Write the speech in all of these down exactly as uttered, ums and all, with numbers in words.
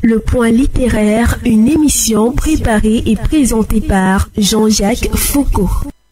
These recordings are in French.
Le Point littéraire, une émission préparée et présentée par Jean-Jacques Foucault.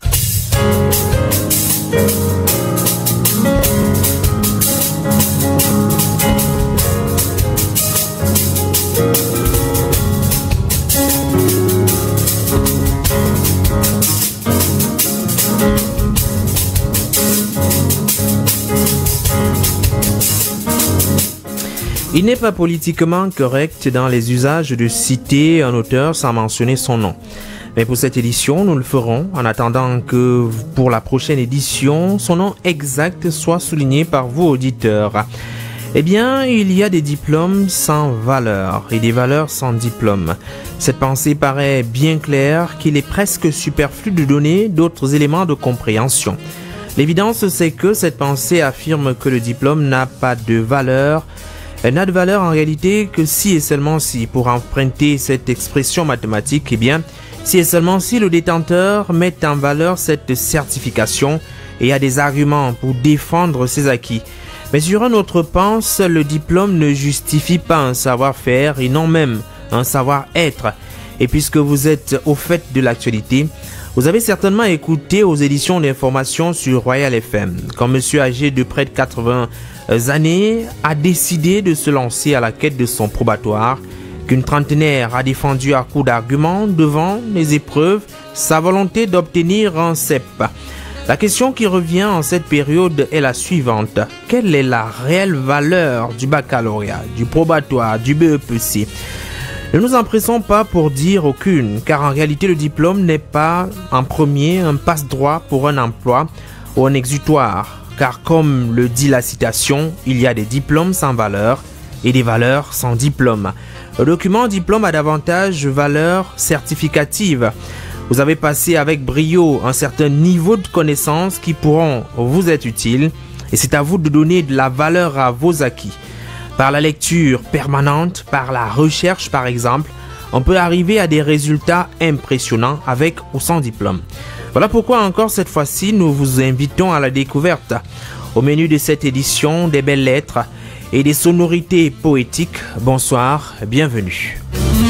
Il n'est pas politiquement correct dans les usages de citer un auteur sans mentionner son nom. Mais pour cette édition, nous le ferons en attendant que pour la prochaine édition, son nom exact soit souligné par vous auditeurs. Eh bien, il y a des diplômes sans valeur et des valeurs sans diplôme. Cette pensée paraît bien claire qu'il est presque superflu de donner d'autres éléments de compréhension. L'évidence, c'est que cette pensée affirme que le diplôme n'a pas de valeur. Elle n'a de valeur en réalité que si et seulement si, pour emprunter cette expression mathématique, eh bien, si et seulement si le détenteur met en valeur cette certification et a des arguments pour défendre ses acquis. Mais sur un autre pan, seul le diplôme ne justifie pas un savoir-faire et non même un savoir-être. Et puisque vous êtes au fait de l'actualité, vous avez certainement écouté aux éditions d'information sur Royal F M, quand monsieur âgé de près de quatre-vingts années a décidé de se lancer à la quête de son probatoire, qu'une trentenaire a défendu à coups d'arguments devant les épreuves sa volonté d'obtenir un C E P. La question qui revient en cette période est la suivante. Quelle est la réelle valeur du baccalauréat, du probatoire, du B E P C ? Ne nous empressons pas pour dire aucune, car en réalité le diplôme n'est pas en premier un passe-droit pour un emploi ou un exutoire. Car comme le dit la citation, il y a des diplômes sans valeur et des valeurs sans diplôme. Le document diplôme a davantage valeur certificative. Vous avez passé avec brio un certain niveau de connaissances qui pourront vous être utiles et c'est à vous de donner de la valeur à vos acquis. Par la lecture permanente, par la recherche par exemple, on peut arriver à des résultats impressionnants avec ou sans diplôme. Voilà pourquoi encore cette fois-ci, nous vous invitons à la découverte. Au menu de cette édition, des belles lettres et des sonorités poétiques. Bonsoir, bienvenue.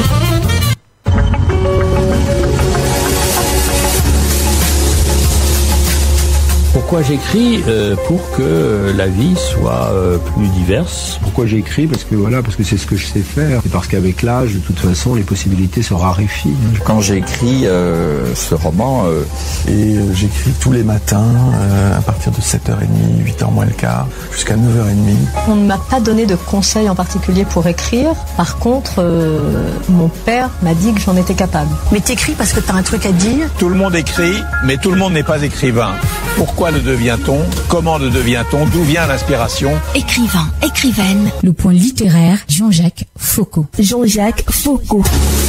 Pourquoi j'écris euh, pour que la vie soit euh, plus diverse. Pourquoi j'écris ? Parce que voilà, parce que c'est ce que je sais faire. Et parce qu'avec l'âge, de toute façon, les possibilités se raréfient. Quand j'écris euh, ce roman, euh, et euh, j'écris tous les matins euh, à partir de sept heures trente, huit heures moins le quart, jusqu'à neuf heures trente. On ne m'a pas donné de conseils en particulier pour écrire. Par contre, euh, mon père m'a dit que j'en étais capable. Mais t'écris parce que t'as un truc à dire ? Tout le monde écrit, mais tout le monde n'est pas écrivain. Pourquoi le devient-on ? Comment le devient-on ? D'où vient l'inspiration ? Écrivain, écrivaine. Le Point littéraire, Jean-Jacques Foucault. Jean-Jacques Foucault.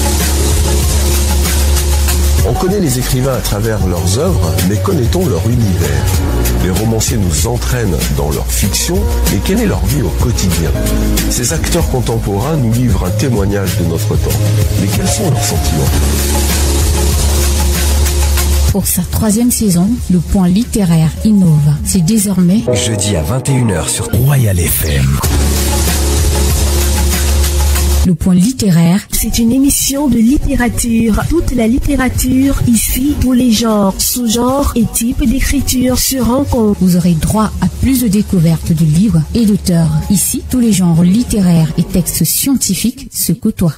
On connaît les écrivains à travers leurs œuvres, mais connaît-on leur univers ? Les romanciers nous entraînent dans leur fiction, mais quelle est leur vie au quotidien ? Ces acteurs contemporains nous livrent un témoignage de notre temps. Mais quels sont leurs sentiments ? Pour sa troisième saison, le Point littéraire innove. C'est désormais jeudi à vingt et une heures sur Royal F M. Le Point littéraire, c'est une émission de littérature. Toute la littérature, ici, tous les genres, sous-genres et types d'écriture se rencontrent. Vous aurez droit à plus de découvertes de livres et d'auteurs. Ici, tous les genres littéraires et textes scientifiques se côtoient.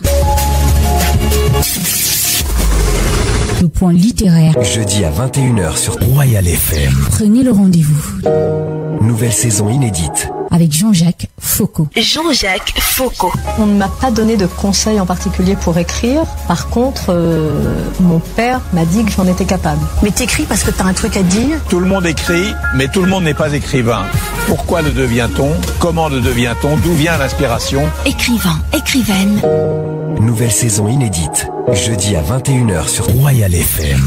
Le Point littéraire, jeudi à vingt et une heures sur Royal F M. Prenez le rendez-vous. Nouvelle saison inédite. Avec Jean-Jacques Foucault. Jean-Jacques Foucault. On ne m'a pas donné de conseils en particulier pour écrire. Par contre, euh, mon père m'a dit que j'en étais capable. Mais t'écris parce que t'as un truc à dire ? Tout le monde écrit, mais tout le monde n'est pas écrivain. Pourquoi le devient-on ? Comment le devient-on ? D'où vient l'inspiration ? Écrivain, écrivaine. Nouvelle saison inédite. Jeudi à vingt et une heures sur Royal F M.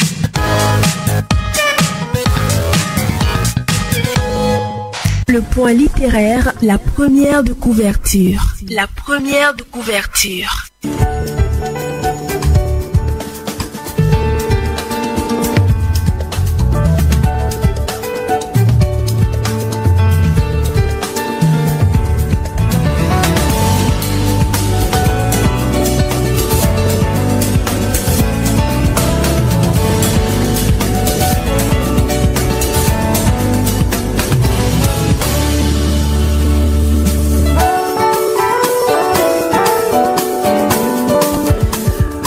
Le Point littéraire, la première de couverture. La première de couverture.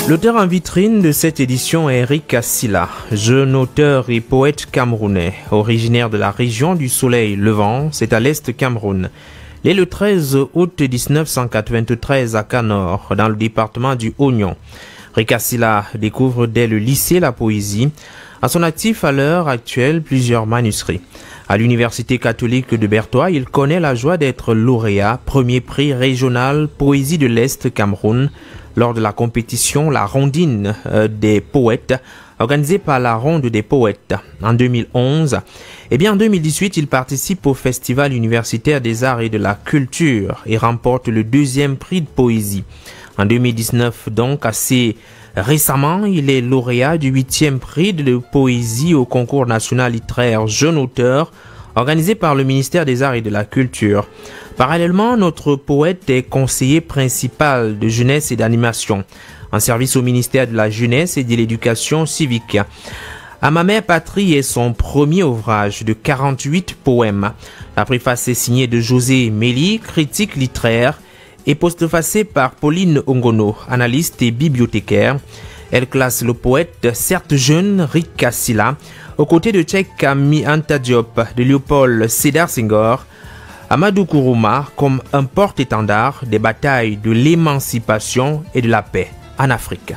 L'auteur en vitrine de cette édition est Eric Kassila, jeune auteur et poète camerounais, originaire de la région du Soleil Levant, c'est à l'est Cameroun. Il est le treize août mille neuf cent quatre-vingt-treize à Canor, dans le département du Oignon. Eric Kassila découvre dès le lycée la poésie. À son actif à l'heure actuelle, plusieurs manuscrits. À l'université catholique de Bertois, il connaît la joie d'être lauréat, premier prix régional Poésie de l'Est Cameroun, lors de la compétition La Rondine des Poètes, organisée par la Ronde des Poètes en deux mille onze. Et bien en deux mille dix-huit, il participe au Festival universitaire des arts et de la culture et remporte le deuxième prix de poésie. En deux mille dix-neuf, donc assez récemment, il est lauréat du huitième prix de poésie au concours national littéraire Jeune auteur, organisé par le ministère des Arts et de la Culture. Parallèlement, notre poète est conseiller principal de jeunesse et d'animation, en service au ministère de la Jeunesse et de l'Éducation civique. À ma mère patrie est son premier ouvrage de quarante-huit poèmes. La préface est signée de José Méli, critique littéraire, et postfacée par Pauline Ongono, analyste et bibliothécaire. Elle classe le poète, certes jeune, Eric Kassila, aux côtés de Cheikh Anta Diop, de Léopold Sédar Senghor, Amadou Kourouma, comme un porte-étendard des batailles de l'émancipation et de la paix en Afrique.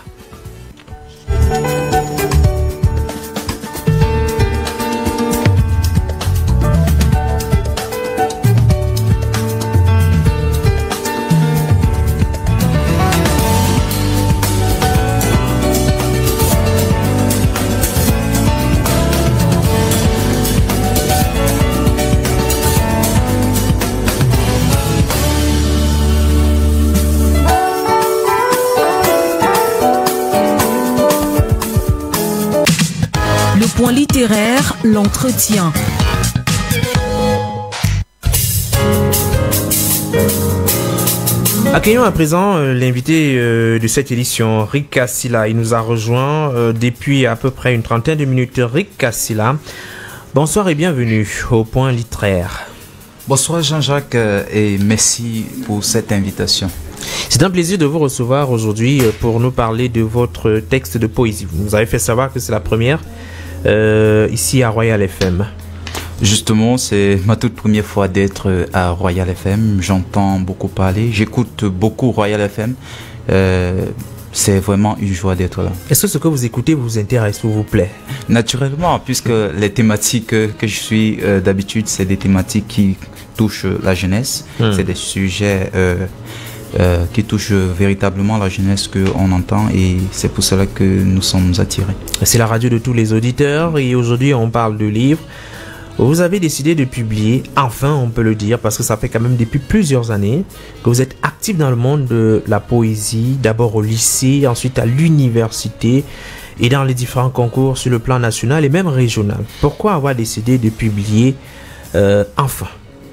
Point littéraire, l'entretien. Accueillons à présent euh, l'invité euh, de cette édition, Eric Kassila. Il nous a rejoint euh, depuis à peu près une trentaine de minutes. Eric Kassila, bonsoir et bienvenue au Point littéraire. Bonsoir Jean-Jacques euh, et merci pour cette invitation. C'est un plaisir de vous recevoir aujourd'hui pour nous parler de votre texte de poésie. Vous nous avez fait savoir que c'est la première Euh, ici à Royal F M. Justement, c'est ma toute première fois d'être à Royal F M. J'entends beaucoup parler, j'écoute beaucoup Royal F M. Euh, c'est vraiment une joie d'être là. Est-ce que ce que vous écoutez vous intéresse ou vous plaît? Naturellement, puisque les thématiques que je suis euh, d'habitude, c'est des thématiques qui touchent la jeunesse. Hmm. C'est des sujets euh, Euh, qui touche véritablement la jeunesse qu'on entend et c'est pour cela que nous sommes attirés. C'est la radio de tous les auditeurs et aujourd'hui on parle de livres. Vous avez décidé de publier, enfin on peut le dire, parce que ça fait quand même depuis plusieurs années que vous êtes actif dans le monde de la poésie, d'abord au lycée, ensuite à l'université et dans les différents concours sur le plan national et même régional. Pourquoi avoir décidé de publier euh, enfin?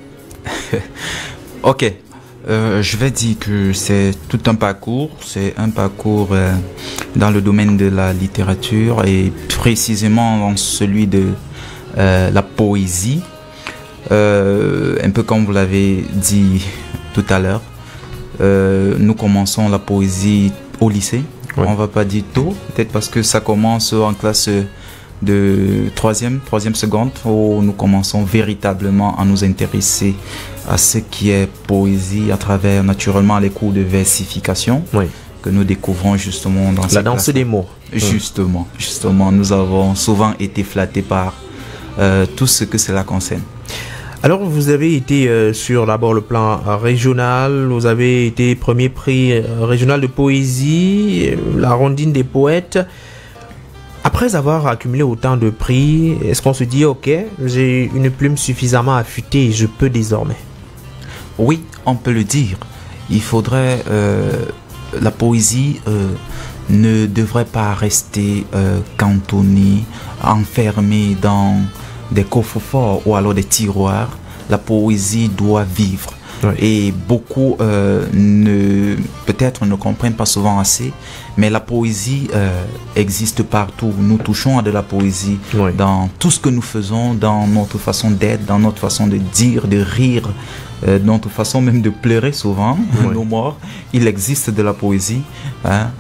Ok. Euh, je vais dire que c'est tout un parcours, c'est un parcours euh, dans le domaine de la littérature et précisément dans celui de euh, la poésie. Euh, un peu comme vous l'avez dit tout à l'heure, euh, nous commençons la poésie au lycée. Oui. On ne va pas dire tôt, peut-être parce que ça commence en classe de troisième, troisième seconde, où nous commençons véritablement à nous intéresser à ce qui est poésie à travers naturellement les cours de versification, oui, que nous découvrons justement dans la danse des mots. Justement, justement, nous avons souvent été flattés par euh, tout ce que cela concerne. Alors vous avez été euh, sur d'abord le plan euh, régional, vous avez été premier prix euh, régional de poésie, euh, la Rondine des Poètes. Après avoir accumulé autant de prix, est-ce qu'on se dit ok, j'ai une plume suffisamment affûtée et je peux désormais? Oui, on peut le dire. Il faudrait euh, la poésie euh, ne devrait pas rester euh, cantonnée, enfermée dans des coffres-forts ou alors des tiroirs. La poésie doit vivre. Oui. Et beaucoup euh, ne peut-être ne comprennent pas souvent assez, mais la poésie euh, existe partout. Nous touchons à de la poésie, oui, dans tout ce que nous faisons, dans notre façon d'être, dans notre façon de dire, de rire, euh, dans notre façon même de pleurer souvent, oui, nos morts. Il existe de la poésie, hein.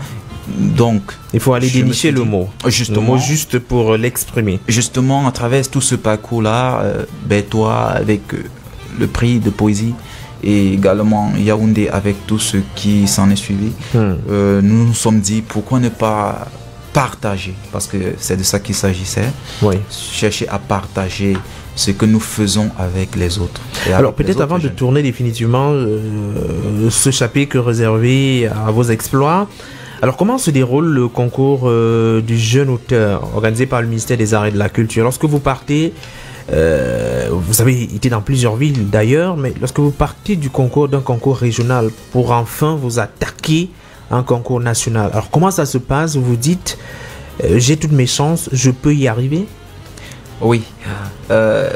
Donc, il faut aller dénicher le mot. Justement, le mot juste pour l'exprimer. Justement, à travers tout ce parcours-là, euh, ben toi, avec euh, le prix de poésie et également Yaoundé avec tout ce qui s'en est suivi, hmm. euh, nous nous sommes dit pourquoi ne pas partager, parce que c'est de ça qu'il s'agissait, oui. chercher à partager ce que nous faisons avec les autres. Alors peut-être avant de jeunes. tourner définitivement euh, ce chapitre réservé à vos exploits, alors comment se déroule le concours euh, du jeune auteur organisé par le ministère des Arts et de la Culture? Lorsque vous partez, euh, vous avez été dans plusieurs villes d'ailleurs, mais lorsque vous partez du concours, d'un concours régional pour enfin vous attaquer à un concours national, alors comment ça se passe? Vous vous dites euh, j'ai toutes mes chances, je peux y arriver? Oui, euh,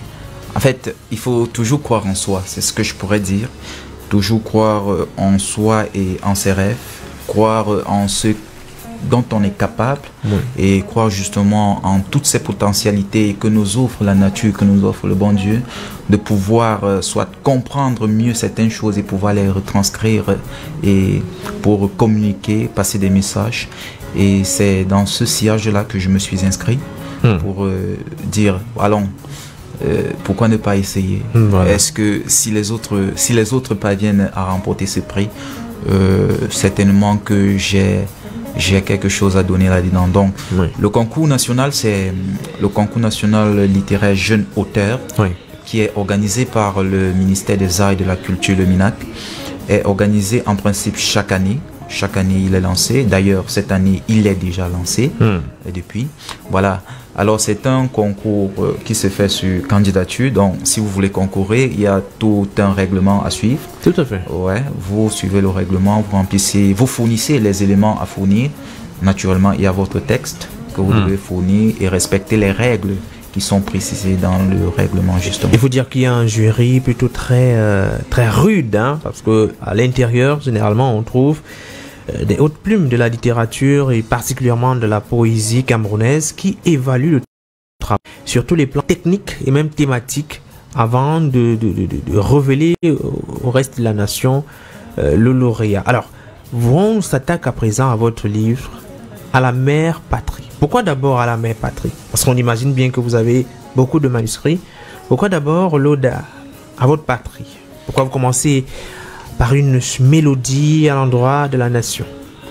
en fait, il faut toujours croire en soi, c'est ce que je pourrais dire. Toujours croire en soi et en ses rêves, croire en ce dont on est capable, oui. et croire justement en toutes ces potentialités que nous offre la nature, que nous offre le bon Dieu, de pouvoir euh, soit comprendre mieux certaines choses et pouvoir les retranscrire et pour communiquer, passer des messages. Et c'est dans ce sillage-là que je me suis inscrit. Hmm. Pour euh, dire, allons, euh, pourquoi ne pas essayer? hmm, voilà. Est-ce que si les autres, si les autres parviennent à remporter ce prix, euh, certainement que j'ai, j'ai quelque chose à donner là-dedans. Donc, oui. le concours national, c'est le concours national littéraire jeune auteur, oui. qui est organisé par le ministère des Arts et de la Culture, le MINAC, est organisé en principe chaque année. Chaque année, il est lancé. D'ailleurs, cette année, il est déjà lancé. Hmm. Et depuis, voilà. Alors, c'est un concours euh, qui se fait sur candidature. Donc, si vous voulez concourir, il y a tout un règlement à suivre. Tout à fait. Ouais. Vous suivez le règlement, vous remplissez, vous fournissez les éléments à fournir. Naturellement, il y a votre texte que vous hmm. devez fournir et respecter les règles qui sont précisées dans le règlement, justement. Il faut dire qu'il y a un jury plutôt très, euh, très rude, hein, parce que à l'intérieur, généralement, on trouve des hautes plumes de la littérature et particulièrement de la poésie camerounaise qui évaluent le travail sur tous les plans techniques et même thématiques avant de, de, de, de révéler au reste de la nation euh, le lauréat. Alors, on s'attaque à présent à votre livre, à la mère patrie. Pourquoi d'abord à la mère patrie? Parce qu'on imagine bien que vous avez beaucoup de manuscrits. Pourquoi d'abord l'ode à votre patrie? Pourquoi vous commencez par une mélodie à l'endroit de la nation?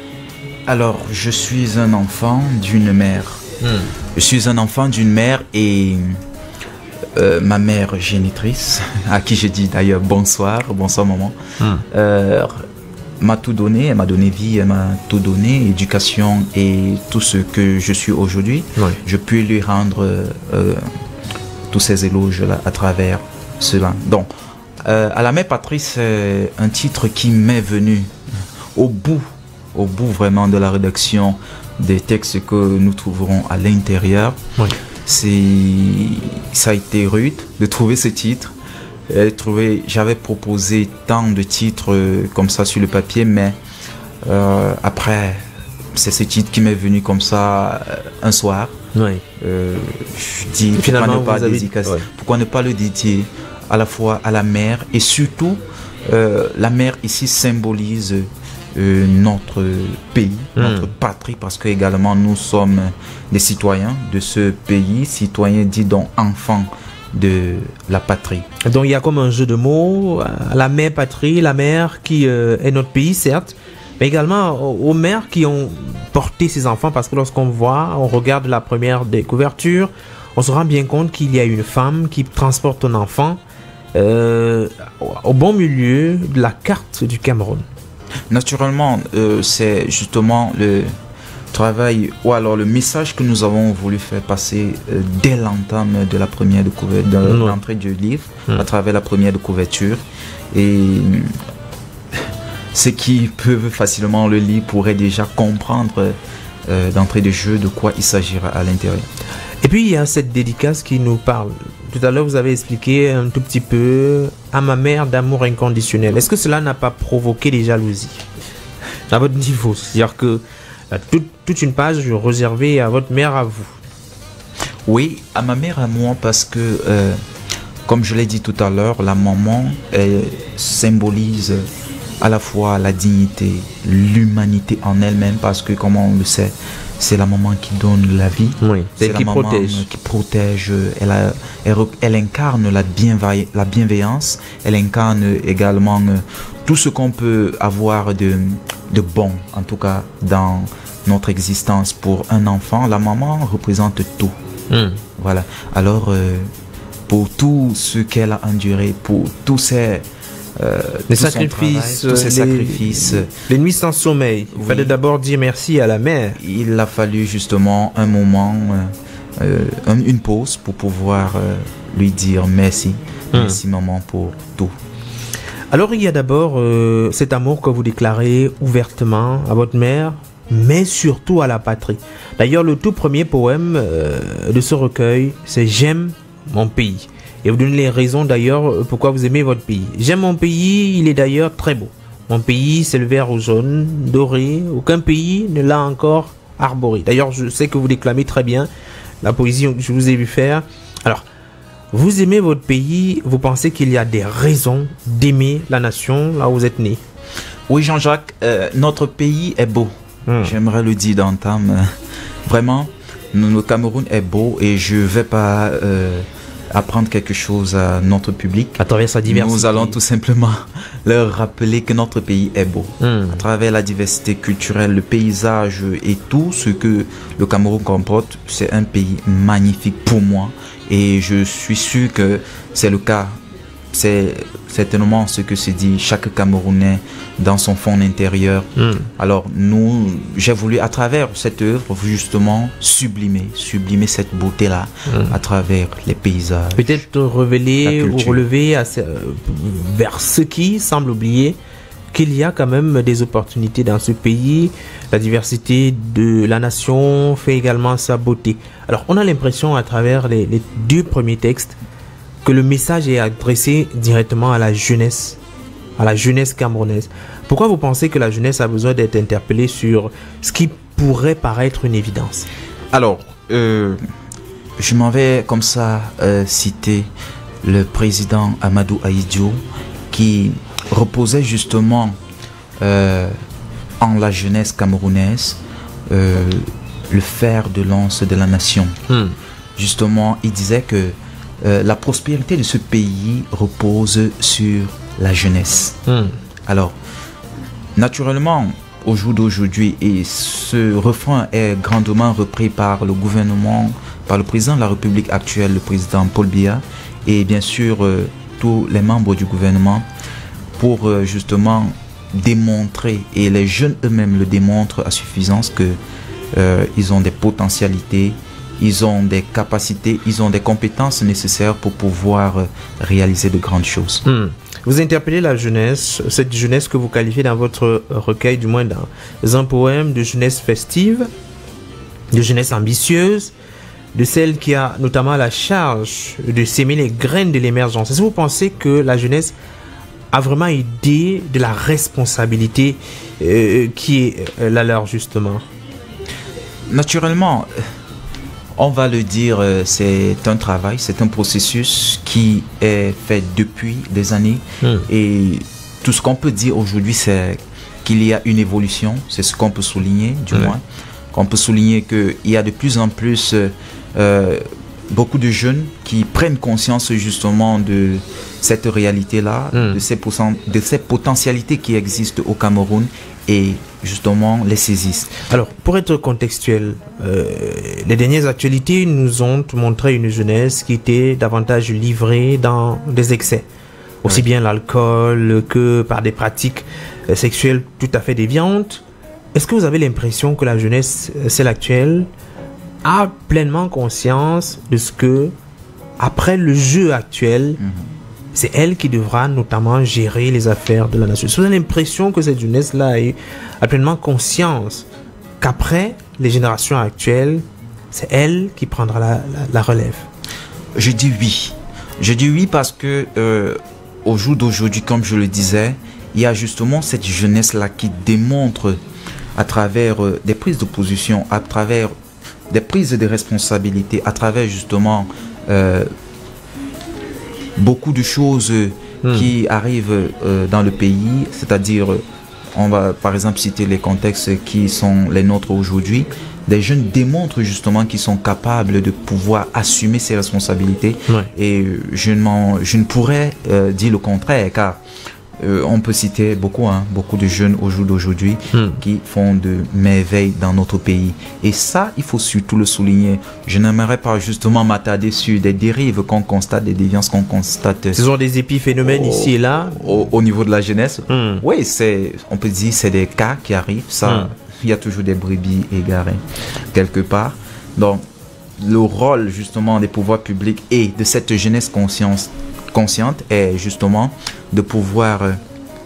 Alors, je suis un enfant d'une mère. Hmm. Je suis un enfant d'une mère et euh, ma mère génitrice, à qui je dis d'ailleurs bonsoir, bonsoir maman, hmm. euh, m'a tout donné, elle m'a donné vie, elle m'a tout donné, éducation et tout ce que je suis aujourd'hui. Oui. Je puis lui rendre euh, tous ces éloges-là à travers cela. Donc, Euh, à la mère patrie, c'est un titre qui m'est venu au bout, au bout vraiment de la rédaction des textes que nous trouverons à l'intérieur. Oui. C'est, ça a été rude de trouver ce titre. Trouver, j'avais proposé tant de titres euh, comme ça sur le papier, mais euh, après, c'est ce titre qui m'est venu comme ça euh, un soir. Oui. Euh, je dis, pourquoi ne pas dédicacer, ouais. pourquoi ne pas le dédier à la fois à la mer et surtout euh, la mer ici symbolise euh, notre pays, mmh. notre patrie, parce que également nous sommes des citoyens de ce pays, citoyens dit donc enfants de la patrie. Donc il y a comme un jeu de mots, la mère patrie, la mer qui euh, est notre pays certes, mais également aux mères qui ont porté ces enfants, parce que lorsqu'on voit, on regarde la première des couvertures, on se rend bien compte qu'il y a une femme qui transporte un enfant Euh, au bon milieu de la carte du Cameroun. Naturellement, euh, c'est justement le travail ou alors le message que nous avons voulu faire passer euh, dès l'entame de la première de couverture, de mmh. l'entrée du livre, mmh. à travers la première de couverture. Et ceux qui peuvent facilement le lire pourraient déjà comprendre euh, d'entrée de jeu de quoi il s'agira à l'intérieur. Et puis il y a cette dédicace qui nous parle. Tout à l'heure, vous avez expliqué un tout petit peu à ma mère d'amour inconditionnel. Est-ce que cela n'a pas provoqué des jalousies à votre niveau? C'est-à-dire que toute, toute une page réservée à votre mère, à vous. Oui, à ma mère, à moi, parce que, euh, comme je l'ai dit tout à l'heure, la maman elle symbolise à la fois la dignité, l'humanité en elle-même, parce que comme on le sait, c'est la maman qui donne la vie, oui, c'est elle la qui maman protège. qui protège, elle, a, elle, elle incarne la, bienveille, la bienveillance, elle incarne également euh, tout ce qu'on peut avoir de, de bon, en tout cas dans notre existence. Pour un enfant, la maman représente tout. Mm. Voilà. Alors, euh, pour tout ce qu'elle a enduré, pour tous ces... Euh, les sacrifices, travail, tous ces les, sacrifices, les nuits sans sommeil. Il oui. fallait d'abord dire merci à la mère. Il a fallu justement un moment, euh, euh, une pause pour pouvoir euh, lui dire merci, mmh. merci maman pour tout. Alors il y a d'abord euh, cet amour que vous déclarez ouvertement à votre mère, mais surtout à la patrie. D'ailleurs, le tout premier poème euh, de ce recueil, c'est J'aime mon pays. Et vous donnez les raisons d'ailleurs pourquoi vous aimez votre pays. J'aime mon pays, il est d'ailleurs très beau. Mon pays, c'est le vert au jaune, doré. Aucun pays ne l'a encore arboré. D'ailleurs, je sais que vous déclamez très bien la poésie que je vous ai vu faire. Alors, vous aimez votre pays, vous pensez qu'il y a des raisons d'aimer la nation là où vous êtes né? Oui, Jean-Jacques, euh, notre pays est beau. Hum. J'aimerais le dire d'entame. Euh, vraiment, le Cameroun est beau et je ne vais pas... Euh, apprendre quelque chose à notre public. À travers sa diversité. Nous allons tout simplement leur rappeler que notre pays est beau. Mmh. À travers la diversité culturelle, le paysage et tout ce que le Cameroun comporte, c'est un pays magnifique pour moi. Et je suis sûr que c'est le cas. C'est certainement ce que se dit chaque Camerounais dans son fond intérieur. Mm. Alors nous, j'ai voulu à travers cette œuvre justement sublimer, sublimer cette beauté-là mm. à travers les paysages. Peut-être révéler ou relever à, euh, vers ceux qui semblent oublier qu'il y a quand même des opportunités dans ce pays. La diversité de la nation fait également sa beauté. Alors on a l'impression à travers les, les deux premiers textes que le message est adressé directement à la jeunesse, à la jeunesse camerounaise. Pourquoi vous pensez que la jeunesse a besoin d'être interpellée sur ce qui pourrait paraître une évidence? Alors, euh, je m'en vais comme ça euh, citer le président Amadou Ahidjo qui reposait justement euh, en la jeunesse camerounaise euh, le fer de lance de la nation. Hmm. Justement, il disait que Euh, la prospérité de ce pays repose sur la jeunesse. Mm. Alors, naturellement, au jour d'aujourd'hui, et ce refrain est grandement repris par le gouvernement, par le président de la République actuelle, le président Paul Biya, et bien sûr euh, tous les membres du gouvernement, pour euh, justement démontrer, et les jeunes eux-mêmes le démontrent à suffisance, que euh, ils ont des potentialités, ils ont des capacités, ils ont des compétences nécessaires pour pouvoir réaliser de grandes choses. Mmh. Vous interpellez la jeunesse, cette jeunesse que vous qualifiez dans votre recueil, du moins dans un poème, de jeunesse festive, de jeunesse ambitieuse, de celle qui a notamment la charge de s'aimer les graines de l'émergence. Est-ce que vous pensez que la jeunesse a vraiment idée de la responsabilité euh, qui est la leur justement? Naturellement, on va le dire, c'est un travail, c'est un processus qui est fait depuis des années. Mmh. Et tout ce qu'on peut dire aujourd'hui, c'est qu'il y a une évolution, c'est ce qu'on peut souligner, du mmh. moins. On peut souligner qu'il y a de plus en plus euh, beaucoup de jeunes qui prennent conscience justement de cette réalité-là, mmh. de, ces de ces potentialités qui existent au Cameroun et justement les saisissent. Alors, pour être contextuel, euh, les dernières actualités nous ont montré une jeunesse qui était davantage livrée dans des excès. Aussi oui. bien l'alcool que par des pratiques euh, sexuelles tout à fait déviantes. Est-ce que vous avez l'impression que la jeunesse, celle actuelle, a pleinement conscience de ce que, après le jeu actuel, mmh. c'est elle qui devra notamment gérer les affaires de la nation? Vous avez l'impression que cette jeunesse-là a pleinement conscience qu'après les générations actuelles, c'est elle qui prendra la, la, la relève? Je dis oui. Je dis oui parce que euh, au jour d'aujourd'hui, comme je le disais, il y a justement cette jeunesse-là qui démontre à travers euh, des prises de position, à travers des prises de responsabilité, à travers justement euh, beaucoup de choses mmh. qui arrivent euh, dans le pays, c'est-à-dire, on va par exemple citer les contextes qui sont les nôtres aujourd'hui. Des jeunes démontrent justement qu'ils sont capables de pouvoir assumer ces responsabilités. Ouais. Et je, je ne pourrais euh, dire le contraire, car euh, on peut citer beaucoup, hein, beaucoup de jeunes au jour d'aujourd'hui mm. qui font de merveilles dans notre pays. Et ça, il faut surtout le souligner. Je n'aimerais pas justement m'attarder sur des dérives qu'on constate, des déviances qu'on constate. Ce sont des épiphénomènes au, ici et là au, au niveau de la jeunesse. Mm. Oui, c'est, on peut dire c'est des cas qui arrivent. Ça, mm. il y a toujours des brebis égarées quelque part. Donc, le rôle justement des pouvoirs publics et de cette jeunesse conscience, consciente est justement de pouvoir euh,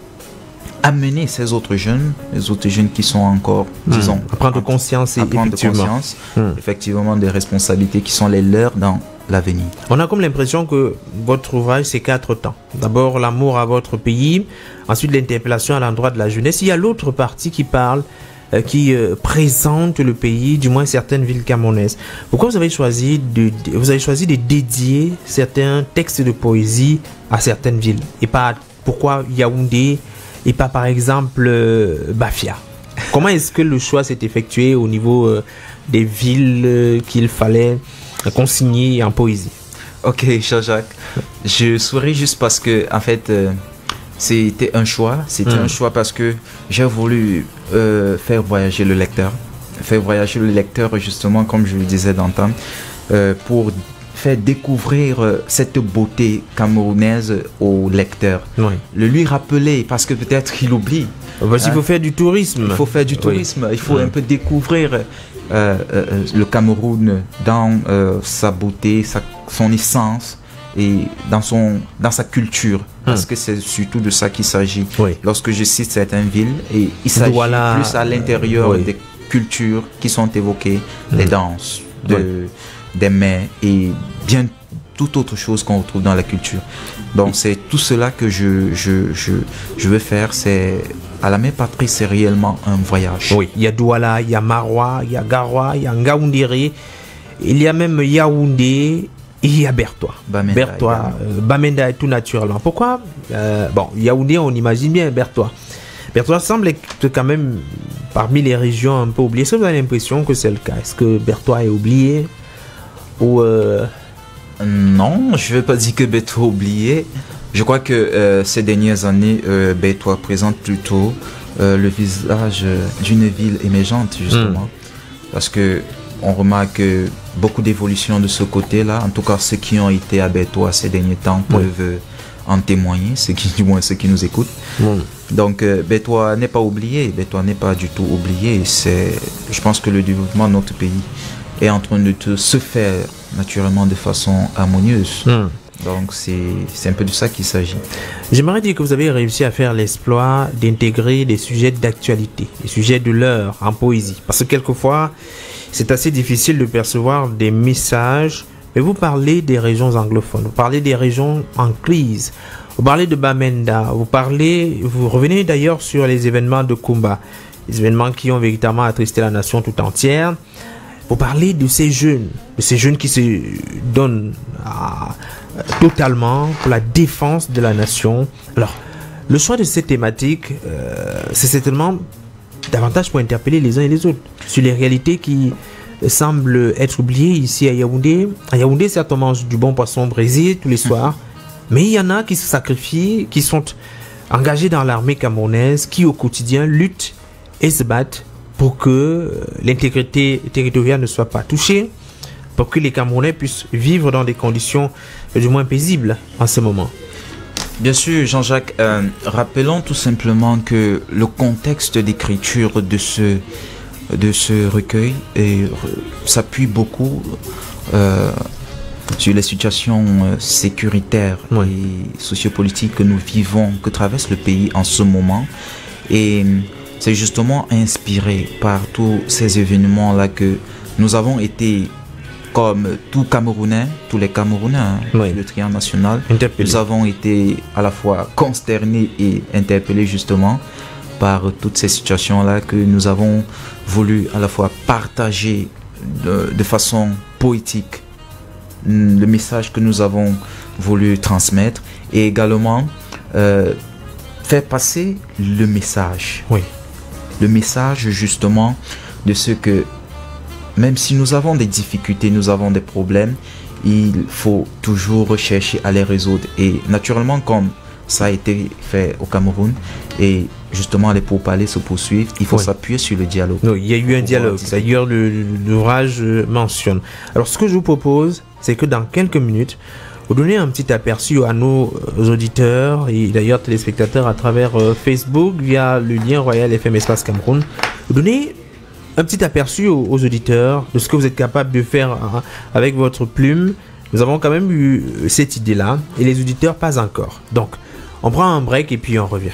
amener ces autres jeunes, les autres jeunes qui sont encore, mmh. disons, à prendre conscience, et à prendre conscience, mmh. effectivement, des responsabilités qui sont les leurs dans l'avenir. On a comme l'impression que votre ouvrage, c'est quatre temps. D'abord, l'amour à votre pays, ensuite l'interpellation à l'endroit de la jeunesse. Il y a l'autre partie qui parle qui euh, présente le pays, du moins certaines villes camerounaises. Pourquoi vous avez choisi de, vous avez choisi de dédier certains textes de poésie à certaines villes et pas pourquoi Yaoundé et pas par exemple euh, Bafia? Comment est-ce que le choix s'est effectué au niveau euh, des villes euh, qu'il fallait euh, consigner en poésie? Ok, Jean-Jacques, je souris juste parce que en fait euh, c'était un choix, c'était mmh. un choix parce que j'ai voulu euh, faire voyager le lecteur, faire voyager le lecteur justement comme je le disais d'antan, euh, pour faire découvrir euh, cette beauté camerounaise au lecteur, oui. le lui rappeler parce que peut-être il oublie. Parce qu'il hein? faut faire du tourisme. Il faut faire du tourisme, oui. il faut mmh. un peu découvrir euh, euh, le Cameroun dans euh, sa beauté, sa, son essence. Et dans, son, dans sa culture, parce hum. que c'est surtout de ça qu'il s'agit. Oui. Lorsque je cite certaines villes, et il s'agit voilà. plus à l'intérieur oui. des cultures qui sont évoquées, hum. des danses, de, oui. des mets et bien toute autre chose qu'on retrouve dans la culture. Donc oui. c'est tout cela que je, je, je, je veux faire. C'est à la mère patrie, c'est réellement un voyage. Oui, il y a Douala, il y a Marois, il y a Garoua, il y a Ngaoundéré, il y a même Yaoundé. Il y a Bertois, Bamenda, Bertois, euh, Bamenda tout naturellement. Pourquoi euh, Bon, Yaoundé, on imagine bien Bertois. Bertois semble être quand même parmi les régions un peu oubliées. Est-ce que vous avez l'impression que c'est le cas? Est-ce que Bertois est oublié ou euh... Non, je ne vais pas dire que Bertois est oublié. Je crois que euh, ces dernières années, euh, Bertois présente plutôt euh, le visage d'une ville émergente, justement. Mm. Parce que on remarque beaucoup d'évolutions de ce côté-là. En tout cas, ceux qui ont été à Bertois ces derniers temps peuvent oui. en témoigner, ceux qui, du moins ceux qui nous écoutent. Oui. Donc, euh, Bertois n'est pas oublié. Bertois n'est pas du tout oublié. C'est, je pense que le développement de notre pays est en train de te, se faire naturellement de façon harmonieuse. Mm. Donc, c'est, c'est un peu de ça qu'il s'agit. J'aimerais dire que vous avez réussi à faire l'exploit d'intégrer des sujets d'actualité, des sujets de l'heure en poésie. Parce que quelquefois, c'est assez difficile de percevoir des messages, mais vous parlez des régions anglophones, vous parlez des régions en crise, vous parlez de Bamenda, vous parlez, vous revenez d'ailleurs sur les événements de Kumba, les événements qui ont véritablement attristé la nation tout entière. Vous parlez de ces jeunes, de ces jeunes qui se donnent à, totalement pour la défense de la nation. Alors, le choix de cette thématique, euh, c'est certainement davantage pour interpeller les uns et les autres sur les réalités qui semblent être oubliées ici à Yaoundé. À Yaoundé, certes, on mange du bon poisson braisé tous les soirs, mais il y en a qui se sacrifient, qui sont engagés dans l'armée camerounaise, qui au quotidien luttent et se battent pour que l'intégrité territoriale ne soit pas touchée, pour que les Camerounais puissent vivre dans des conditions du moins paisibles en ce moment. Bien sûr, Jean-Jacques, euh, rappelons tout simplement que le contexte d'écriture de ce, de ce recueil est, s'appuie beaucoup euh, sur les situations euh, sécuritaires oui. et sociopolitiques que nous vivons, que traverse le pays en ce moment. Et c'est justement inspiré par tous ces événements-là que nous avons été, comme tout Camerounais, tous les Camerounais, hein, oui. le triangle national, interpellé. Nous avons été à la fois consternés et interpellés justement par toutes ces situations-là que nous avons voulu à la fois partager de, de façon poétique le message que nous avons voulu transmettre et également euh, faire passer le message. Oui. Le message justement de ce que même si nous avons des difficultés, nous avons des problèmes, il faut toujours rechercher à les résoudre. Et naturellement, comme ça a été fait au Cameroun, et justement les pourparlers se poursuivent, il faut oui. s'appuyer sur le dialogue. Non, il y a eu un dialogue, d'ailleurs l'ouvrage mentionne. Alors ce que je vous propose, c'est que dans quelques minutes, vous donnez un petit aperçu à nos auditeurs et d'ailleurs téléspectateurs à travers euh, Facebook via le lien Royal F M Espace Cameroun. Vous donnez un petit aperçu aux, aux auditeurs de ce que vous êtes capable de faire hein, avec votre plume. Nous avons quand même eu cette idée-là et les auditeurs pas encore. Donc, on prend un break et puis on revient.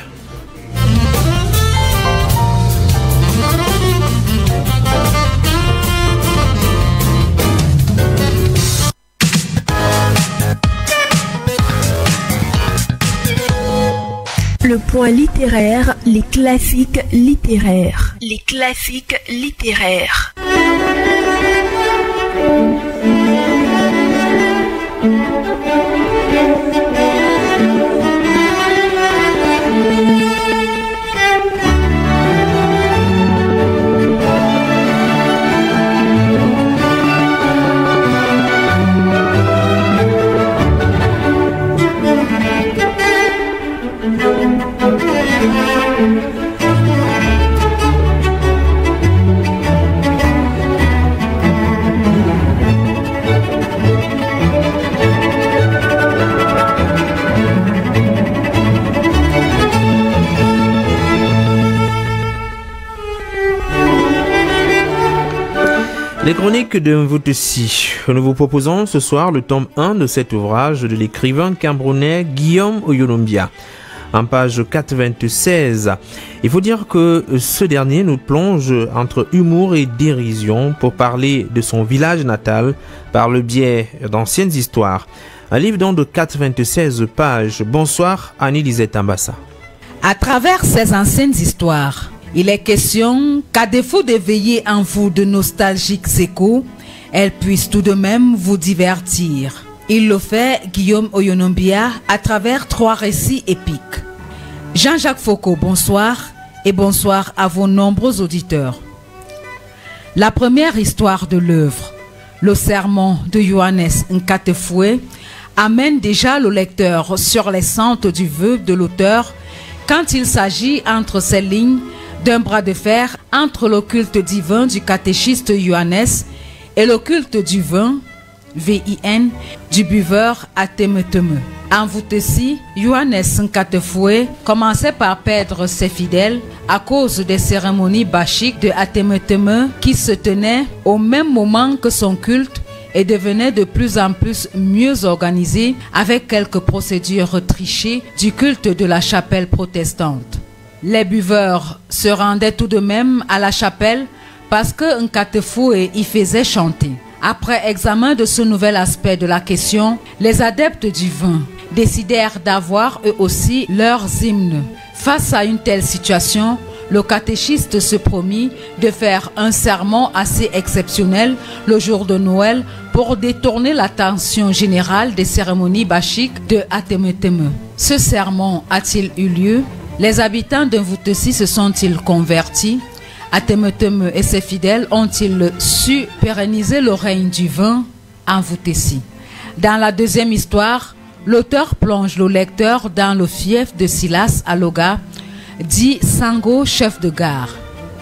Le point littéraire, les classiques littéraires. Les classiques littéraires. Les chroniques de Mvutesi. Nous vous proposons ce soir le tome un de cet ouvrage de l'écrivain camerounais Guillaume Oyonombia. En page quatre cent vingt-seize, il faut dire que ce dernier nous plonge entre humour et dérision pour parler de son village natal par le biais d'anciennes histoires. Un livre donc de quatre cent vingt-seize pages. Bonsoir Annie-Lisette Ambassa. À travers ces anciennes histoires, il est question qu'à défaut d'éveiller en vous de nostalgiques échos, elles puissent tout de même vous divertir. Il le fait, Guillaume Oyonombia, à travers trois récits épiques. Jean-Jacques Foucault, bonsoir, et bonsoir à vos nombreux auditeurs. La première histoire de l'œuvre, le sermon de Johannes Nkatefoué, amène déjà le lecteur sur les sentes du vœu de l'auteur quand il s'agit entre ces lignes d'un bras de fer entre le culte divin du catéchiste Johannes et le culte du vin, V I N, du buveur Atemeteme. En Mvutesi, Johannes Nkatefoué commençait par perdre ses fidèles à cause des cérémonies bachiques de Atemeteme qui se tenaient au même moment que son culte et devenait de plus en plus mieux organisé avec quelques procédures trichées du culte de la chapelle protestante. Les buveurs se rendaient tout de même à la chapelle parce que Nkatefoué y faisait chanter. Après examen de ce nouvel aspect de la question, les adeptes du vin décidèrent d'avoir eux aussi leurs hymnes. Face à une telle situation, le catéchiste se promit de faire un sermon assez exceptionnel le jour de Noël pour détourner l'attention générale des cérémonies bachiques de Atemeteme. Ce sermon a-t-il eu lieu? Les habitants de Mvutesi se sont-ils convertis? Atemeteme et ses fidèles ont-ils su pérenniser le règne du vin en Mvutesi? Dans la deuxième histoire, l'auteur plonge le lecteur dans le fief de Silas Aloga, dit Sango, chef de gare.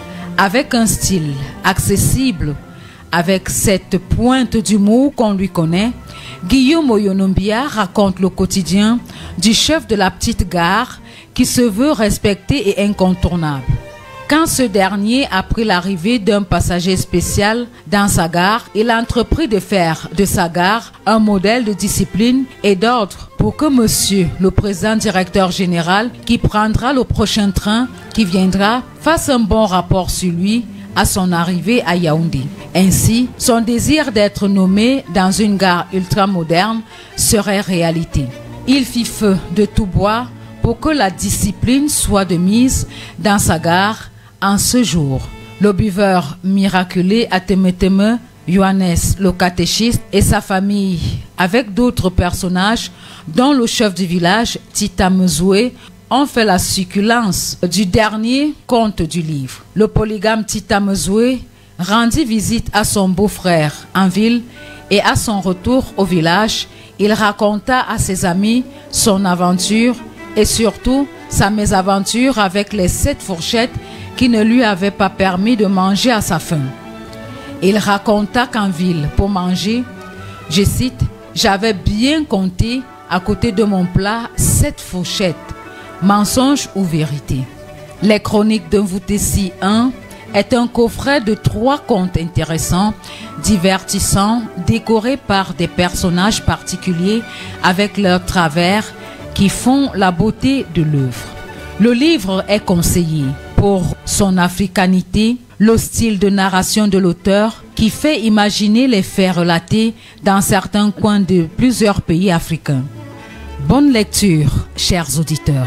Avec un style accessible, avec cette pointe d'humour qu'on lui connaît, Guillaume Oyonombia raconte le quotidien du chef de la petite gare qui se veut respecté et incontournable. Quand ce dernier apprit l'arrivée d'un passager spécial dans sa gare, il entreprit de faire de sa gare un modèle de discipline et d'ordre pour que monsieur, le président directeur général, qui prendra le prochain train qui viendra, fasse un bon rapport sur lui à son arrivée à Yaoundé. Ainsi, son désir d'être nommé dans une gare ultramoderne serait réalité. Il fit feu de tout bois pour que la discipline soit de mise dans sa gare en ce jour. Le buveur miraculé Atemeteme Johannes le catéchiste et sa famille, avec d'autres personnages, dont le chef du village, Tita Mezoué, ont fait la succulence du dernier conte du livre. Le polygame Tita Mezoué rendit visite à son beau-frère en ville et à son retour au village, il raconta à ses amis son aventure et surtout sa mésaventure avec les sept fourchettes qui ne lui avaient pas permis de manger à sa faim. Il raconta qu'en ville, pour manger, je cite, « J'avais bien compté à côté de mon plat sept fourchettes, mensonge ou vérité ?» Les Chroniques d'un Voutessi un est un coffret de trois contes intéressants, divertissants, décorés par des personnages particuliers avec leurs travers qui font la beauté de l'œuvre. Le livre est conseillé pour son africanité, le style de narration de l'auteur qui fait imaginer les faits relatés dans certains coins de plusieurs pays africains. Bonne lecture, chers auditeurs.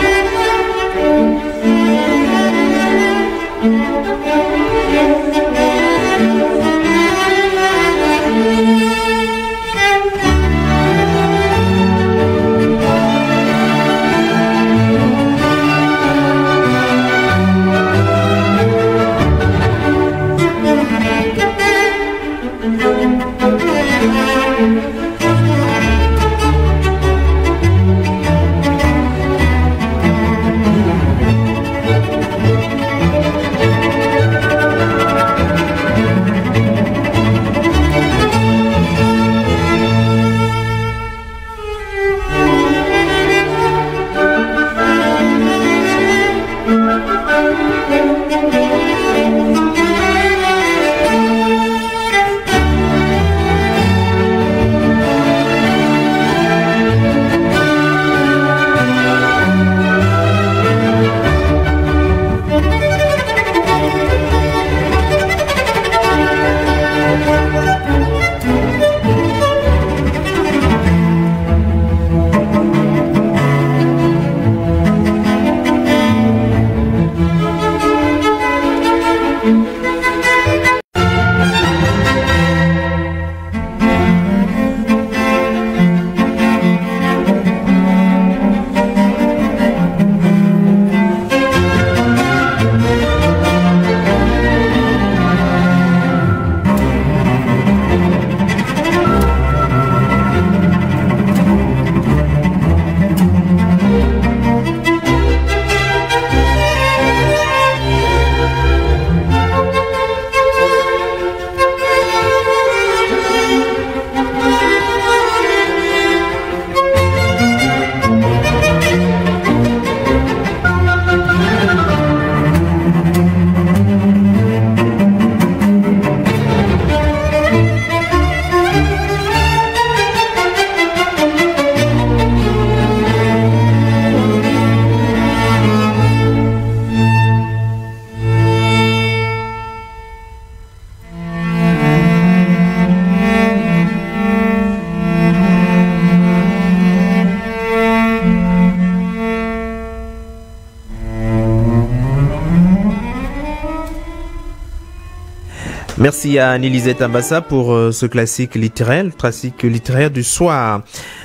Merci à Anne-Elisette Ambassa pour euh, ce classique littéraire, classique littéraire du soir.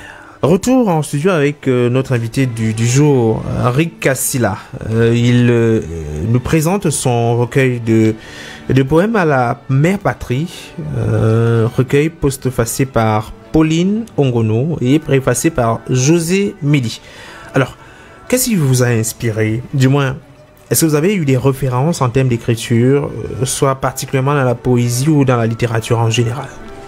Retour en studio avec euh, notre invité du, du jour, Rick Kassila. Euh, il euh, nous présente son recueil de, de poèmes à la mère patrie, euh, recueil postfacé par Pauline Ongono et préfacé par José Midi. Alors, qu'est-ce qui vous a inspiré? Du moins, est-ce que vous avez eu des références en termes d'écriture, soit particulièrement dans la poésie ou dans la littérature en général?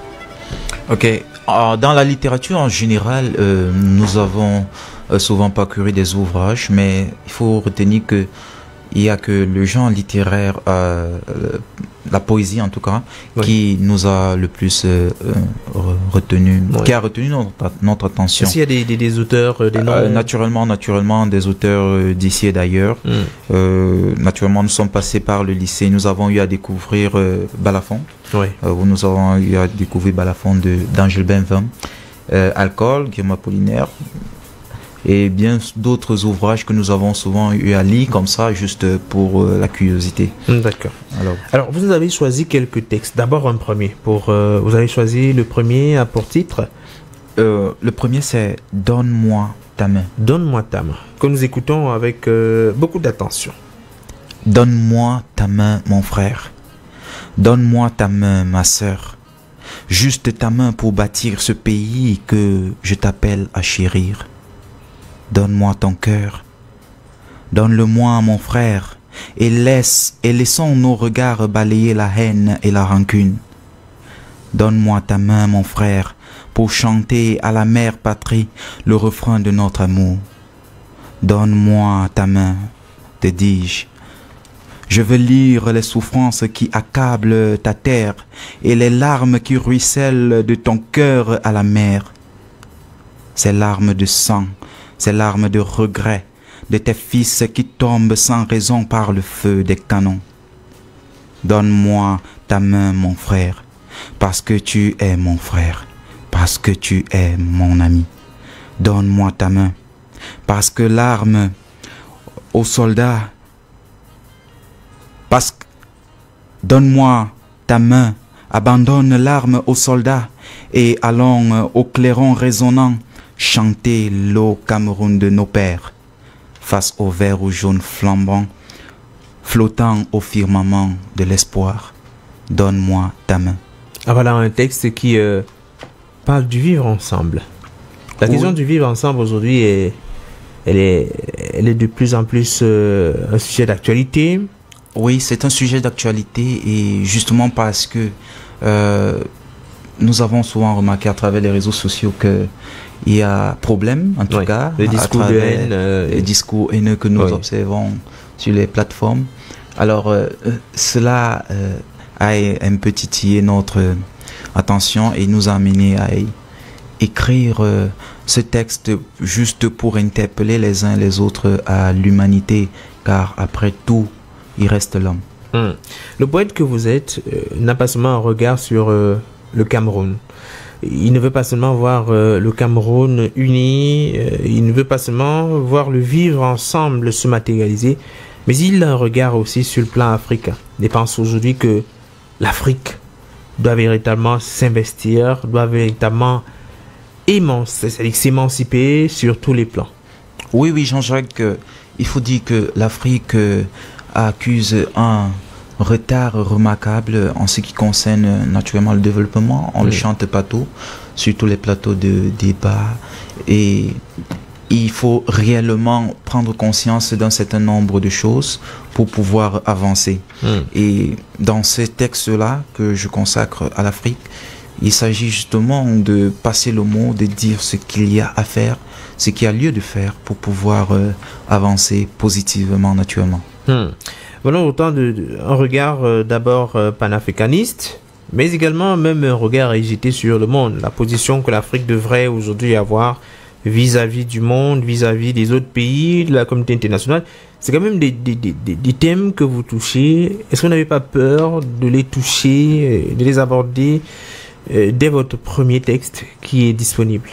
Ok. Alors, dans la littérature en général, euh, nous avons euh, souvent parcouru des ouvrages, mais il faut retenir que il y a que le genre littéraire, euh, la poésie en tout cas, oui, qui nous a le plus euh, retenu, oui, qui a retenu notre, notre attention. Est-ce qu'il y a des, des, des auteurs, des noms? euh, Naturellement, naturellement, des auteurs d'ici et d'ailleurs. Mm. Euh, naturellement, nous sommes passés par le lycée. Nous avons eu à découvrir euh, Balafon. Oui. Euh, où nous avons eu à découvrir Balafon de d'Angèle Benvin. Euh, Alcool, Guillaume Apollinaire. et bien d'autres ouvrages que nous avons souvent eu à lire comme ça, juste pour euh, la curiosité. D'accord. Alors, Alors, vous avez choisi quelques textes. D'abord un premier. Pour, euh, vous avez choisi le premier à pour titre euh, Le premier, c'est « Donne-moi ta main ». Donne-moi ta main, que nous écoutons avec euh, beaucoup d'attention. Donne-moi ta main, mon frère. Donne-moi ta main, ma sœur. Juste ta main pour bâtir ce pays que je t'appelle à chérir. Donne-moi ton cœur. Donne-le-moi, mon frère, et laisse et laissons nos regards balayer la haine et la rancune. Donne-moi ta main, mon frère, pour chanter à la mère patrie le refrain de notre amour. Donne-moi ta main, te dis-je. Je veux lire les souffrances qui accablent ta terre et les larmes qui ruissellent de ton cœur à la mer. Ces larmes de sang, ces larmes de regret de tes fils qui tombent sans raison par le feu des canons. Donne-moi ta main, mon frère, parce que tu es mon frère, parce que tu es mon ami. Donne-moi ta main, parce que l'arme aux soldats, parce que donne-moi ta main, abandonne l'arme aux soldats et allons au clairon résonnant chanter l'eau Cameroun de nos pères, face au vert ou jaune flambant, flottant au firmament de l'espoir. Donne-moi ta main. Ah voilà un texte qui euh, parle du vivre ensemble. La oui. question du vivre ensemble aujourd'hui est, elle est, elle est de plus en plus euh, un sujet d'actualité. Oui, c'est un sujet d'actualité et justement parce que euh, nous avons souvent remarqué à travers les réseaux sociaux que il y a problème, en tout oui, cas, les discours de haine, euh, les discours haineux que nous oui. observons sur les plateformes. Alors, euh, cela euh, a un peu titillé notre attention et nous a amené à écrire euh, ce texte juste pour interpeller les uns les autres à l'humanité, car après tout, il reste l'homme. Hum. Le poète que vous êtes euh, n'a pas seulement un regard sur euh, le Cameroun. Il ne veut pas seulement voir euh, le Cameroun uni, euh, il ne veut pas seulement voir le vivre ensemble se matérialiser, mais il a un regard aussi sur le plan africain. Il pense aujourd'hui que l'Afrique doit véritablement s'investir, doit véritablement s'émanciper sur tous les plans. Oui, oui, Jean-Jacques, euh, il faut dire que l'Afrique euh, accuse un retard remarquable en ce qui concerne naturellement le développement. On ne oui. le chante pas tout, sur tous les plateaux de débat. Et il faut réellement prendre conscience d'un certain nombre de choses pour pouvoir avancer. Mm. Et dans ces textes-là que je consacre à l'Afrique, il s'agit justement de passer le mot, de dire ce qu'il y a à faire, ce qu'il y a lieu de faire pour pouvoir euh, avancer positivement, naturellement. Mm. Voilà autant de, de un regard euh, d'abord euh, panafricaniste, mais également même un regard agité sur le monde, la position que l'Afrique devrait aujourd'hui avoir vis-à-vis du monde, vis-à-vis des autres pays, de la communauté internationale. C'est quand même des, des, des, des thèmes que vous touchez. Est-ce que vous n'avez pas peur de les toucher, de les aborder euh, dès votre premier texte qui est disponible?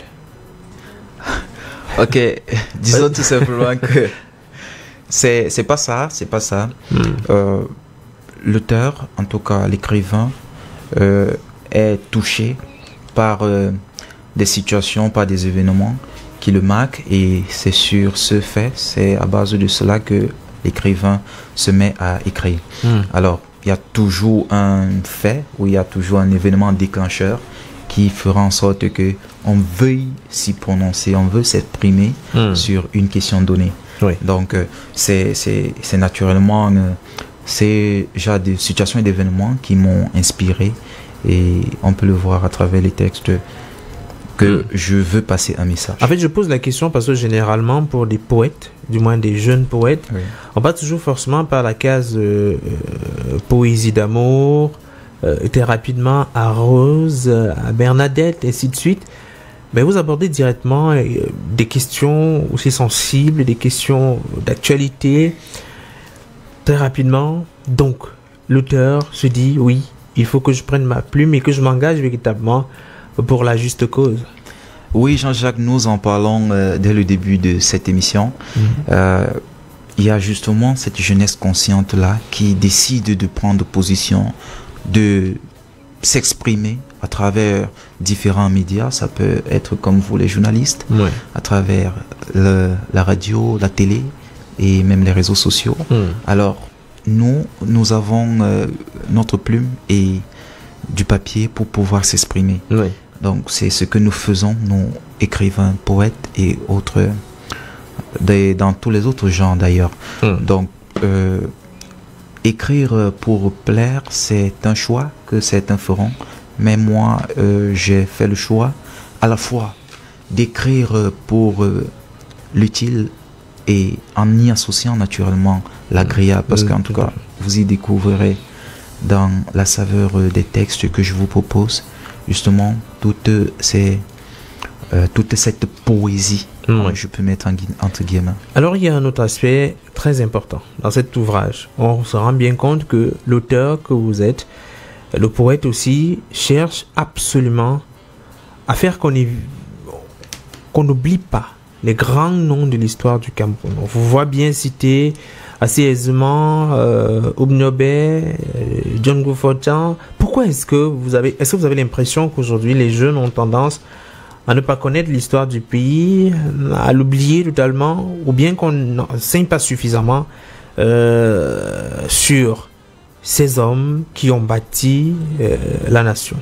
Ok, disons tout simplement que c'est c'est pas ça, c'est pas ça. Mm. Euh, l'auteur, en tout cas l'écrivain, euh, est touché par euh, des situations, par des événements qui le marquent, et c'est sur ce fait, c'est à base de cela que l'écrivain se met à écrire. Mm. Alors, il y a toujours un fait, ou il y a toujours un événement déclencheur qui fera en sorte que on veuille s'y prononcer, on veut s'exprimer mm. sur une question donnée. Oui. Donc, euh, c'est, c'est, c'est naturellement euh, c'est genre des situations et d'événements qui m'ont inspiré, et on peut le voir à travers les textes que mmh. je veux passer un message. En fait, je pose la question parce que généralement, pour des poètes, du moins des jeunes poètes, oui. on passe toujours forcément par la case euh, euh, poésie d'amour, euh, était rapidement à Rose, à Bernadette, et ainsi de suite. Mais vous abordez directement euh, des questions aussi sensibles, des questions d'actualité, très rapidement. Donc, l'auteur se dit, oui, il faut que je prenne ma plume et que je m'engage véritablement pour la juste cause. Oui, Jean-Jacques, nous en parlons euh, dès le début de cette émission. Mmh. Euh, il y a justement cette jeunesse consciente-là qui décide de prendre position, de s'exprimer à travers différents médias. Ça peut être comme vous, les journalistes, ouais. à travers le, la radio, la télé et même les réseaux sociaux. Mmh. Alors, nous, nous avons euh, notre plume et du papier pour pouvoir s'exprimer. Oui. Donc, c'est ce que nous faisons, nous, écrivains, poètes et autres, des, dans tous les autres genres d'ailleurs. Mmh. Donc, euh, écrire pour plaire, c'est un choix que certains feront. Mais moi, euh, j'ai fait le choix à la fois d'écrire pour euh, l'utile et en y associant naturellement l'agréable. Parce qu'en tout cas, vous y découvrirez dans la saveur des textes que je vous propose, justement, toute, ces, euh, toute cette poésie, mmh. je peux mettre en, entre guillemets. Alors, il y a un autre aspect très important dans cet ouvrage. On se rend bien compte que l'auteur que vous êtes, le poète aussi, cherche absolument à faire qu'on y, qu'on n'oublie pas les grands noms de l'histoire du Cameroun. On vous voit bien citer assez aisément euh, Obnobé, euh, John Goufortian. Pourquoi est-ce que vous avez, est-ce que vous avez l'impression qu'aujourd'hui les jeunes ont tendance à ne pas connaître l'histoire du pays, à l'oublier totalement, ou bien qu'on n'enseigne pas suffisamment euh, sur ces hommes qui ont bâti euh, la nation?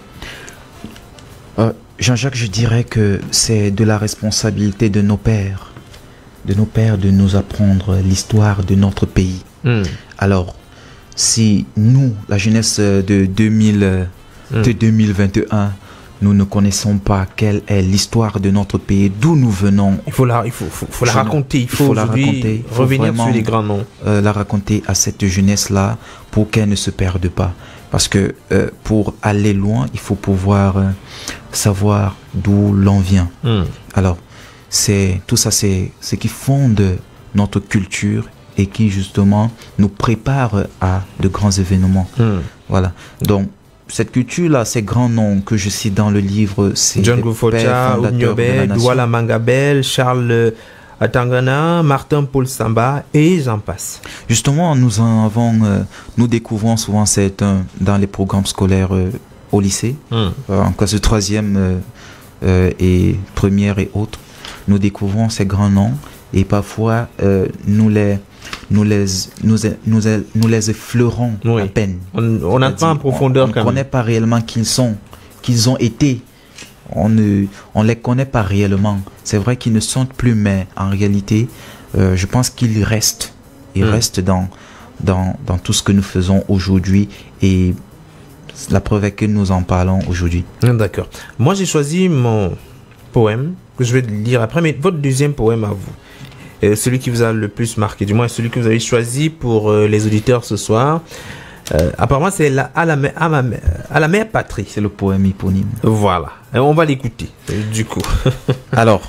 euh, Jean-Jacques, je dirais que c'est de la responsabilité de nos pères, de nos pères de nous apprendre l'histoire de notre pays. Mm. Alors, si nous, la jeunesse de, deux mille, mm. de deux mille vingt et un, nous ne connaissons pas quelle est l'histoire de notre pays, d'où nous venons. Il faut la, il faut, faut, faut la raconter, il faut, il faut la raconter, il faut revenir sur les grands noms. Euh, la raconter à cette jeunesse-là pour qu'elle ne se perde pas. Parce que euh, pour aller loin, il faut pouvoir euh, savoir d'où l'on vient. Mm. Alors, c'est tout ça, c'est ce qui fonde notre culture et qui justement nous prépare à de grands événements. Mm. Voilà. Donc, cette culture-là, ces grands noms que je cite dans le livre, c'est John Goufortian, Obnobé, Douala Mangabel, Charles Atangana, Martin Paul Samba et j'en passe. Justement, nous en avons, euh, nous découvrons souvent certains dans les programmes scolaires euh, au lycée, mm. euh, en classe de troisième euh, euh, et première et autres. Nous découvrons ces grands noms et parfois euh, nous les nous les nous, nous, nous les effleurons oui. à peine. On n'a pas en profondeur. On ne connaît pas réellement qui ils sont, qu'ils ont été. On ne on les connaît pas réellement. C'est vrai qu'ils ne sont plus, mais en réalité, euh, je pense qu'ils restent. Ils mmh. restent dans, dans, dans tout ce que nous faisons aujourd'hui et la preuve est que nous en parlons aujourd'hui. D'accord. Moi, j'ai choisi mon poème que je vais lire après, mais votre deuxième poème à vous, euh, celui qui vous a le plus marqué, du moins celui que vous avez choisi pour euh, les auditeurs ce soir. Euh, apparemment, c'est la, à, la, à, ma, à la mère patrie. C'est le poème éponyme. Voilà. Et on va l'écouter, du coup. Alors,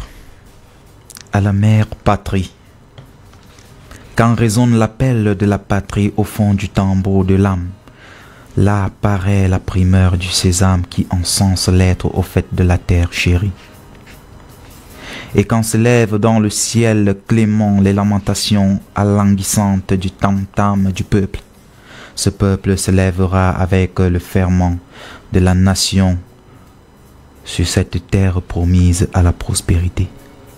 à la mère patrie. Quand résonne l'appel de la patrie au fond du tambour de l'âme, là apparaît la primeur du sésame qui encense l'être au fait de la terre chérie. Et quand se lèvent dans le ciel clément les lamentations alanguissantes du tam-tam du peuple, ce peuple se lèvera avec le ferment de la nation sur cette terre promise à la prospérité.